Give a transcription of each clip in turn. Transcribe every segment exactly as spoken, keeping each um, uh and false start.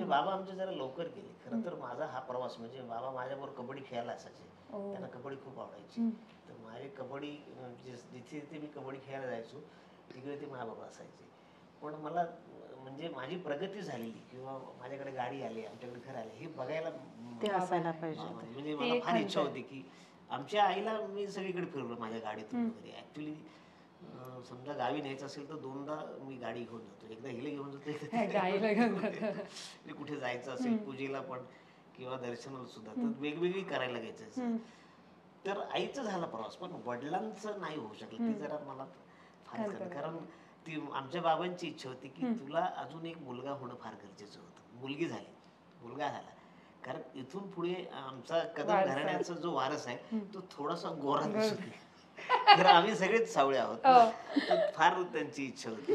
बाबा आमचे जरा लवकर गेले. खरं तर माझा हा प्रवास म्हणजे बाबा माझ्याबरोबर कबड्डी खेळायला असायचे, त्यांना कबड्डी खूप आवडायची. तर माझी कबड्डी जिथे जिथे मी कबड्डी खेळायला जायचो तिकडे ते माझ्या बाबा असायचे. पण मला म्हणजे माझी प्रगती झालेली किंवा माझ्याकडे गाडी आली, आमच्याकडे घर आले हे बघायला ते असायला पाहिजे. म्हणजे मला फार इच्छा होती की आमच्या आईला मी सगळीकडे फिरलो माझ्या गाडीतून वगैरे. ऍक्च्युली समजा गावी न्यायचं असेल तर दोनदा मी गाडी घेऊन जातो, एकदा हिला घेऊन जातो, गाडीला घेऊन जातो. कुठे जायचं असेल पूजेला पण किंवा दर्शनाला सुद्धा तर वेगवेगळी करायला घ्यायचं. तर आईचा झाला प्रवास पण वडिलांचं नाही होऊ शकलं. ते जरा मला फार झालं कारण ती आमच्या बाबांची इच्छा होती की तुला अजून एक मुलगा होणं फार गरजेचं होतं. मुलगी झाली, मुलगा झाला, कारण इथून पुढे आमचा कदम घराण्याचा जो वारस आहे तो थोडासा गोरा दिसत नाही. तर आम्ही सगळेच सावळे आहोत, तर फार त्यांची इच्छा होती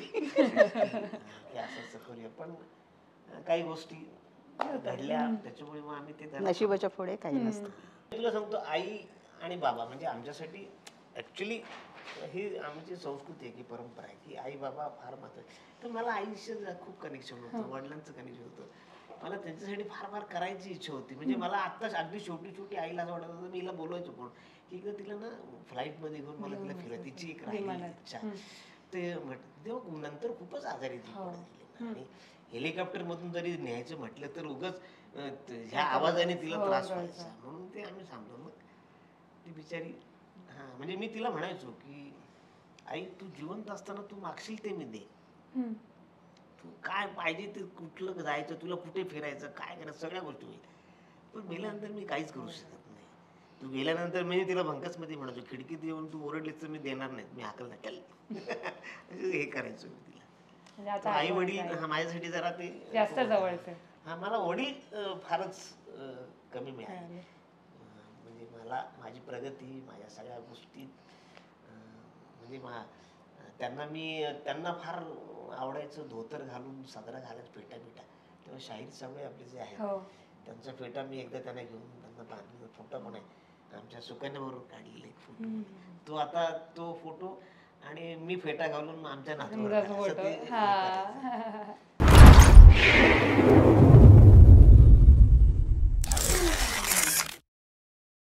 की असं करूया. पण काही गोष्टी घडल्या त्याच्यामुळे मग आम्ही ते नशिबाच्या पुढे काही नसतं. तुला सांगतो आई आणि बाबा म्हणजे आमच्यासाठी ऍक्च्युली ही आमची संस्कृती आहे की परंपरा आहे की आई बाबा फार महत्वाचे. तर मला आईशी खूप कनेक्शन होतं, वडिलांचं कनेक्शन होतं. मला त्यांच्यासाठी फार फार करायची इच्छा होती. म्हणजे मला आत्ताच अगदी छोटी छोटी आईला असं वाटत होतं मी हिला बोलवायचो पण की एकदा तिला ना फ्लाईट मध्ये घेऊन मला तिला फिरत तिची एक राहिली इच्छा. ते तेव्हा नंतर खूपच आजारी ती पडत गेली आणि हेलिकॉप्टर मधून जरी न्यायचं म्हटलं तर उगाच ह्या आवाजाने तिला त्रास व्हायचा म्हणून ते आम्ही सांगतो. मग ती बिचारी हा म्हणजे मी तिला म्हणायचो की आई तू जिवंत असताना तू मागशील ते मी दे, तू काय पाहिजे ते कुठलं जायचं तुला कुठे फिरायचं काय करायचं सगळ्या गोष्टी होईल. पण गेल्यानंतर मी काहीच करू शकत नाही. तू गेल्यानंतर मी तिला भंकस मध्ये म्हणायचो खिडकीत येऊन तू ओरडलीस तर मी देणार नाही, मी हाकल टाकेल हे करायचो मी तिला. आई वडील हा माझ्यासाठी जरा ते जास्त जवळचे. हा मला वडील फारच कमी मिळाले. म्हणजे मला माझी प्रगती माझ्या सगळ्या गोष्टी म्हणजे त्यांना मी त्यांना फार आवडायचं धोतर घालून साजरा घालायचं फेटा बिटा. तेव्हा शाहीर साबळे आपले जे आहेत त्यांचा फेटा मी एकदा त्यांना घेऊन त्यांना बांधलेला फोटो पण आहे आमच्या सुकन्याबरोबर काढलेला एक फोटो. तो आता तो फोटो आणि मी फेटा घालून आमच्या नातूवर